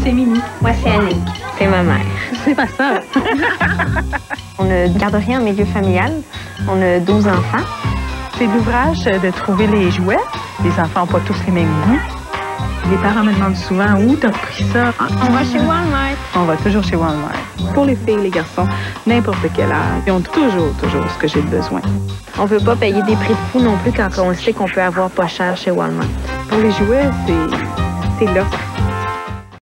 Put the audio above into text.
c'est Mimi. Moi, c'est Annick. C'est ma mère. C'est ma sœur. On ne garde rien en milieu familial. On a 12 enfants. C'est l'ouvrage de trouver les jouets. Les enfants n'ont pas tous les mêmes goûts. Les parents me demandent souvent où t'as pris ça. On va chez Walmart. On va toujours chez Walmart. Pour les filles, les garçons, n'importe quel âge, ils ont toujours ce que j'ai besoin. On veut pas payer des prix de fou non plus quand on sait qu'on peut avoir pas cher chez Walmart. Pour les jouets, c'est l'offre.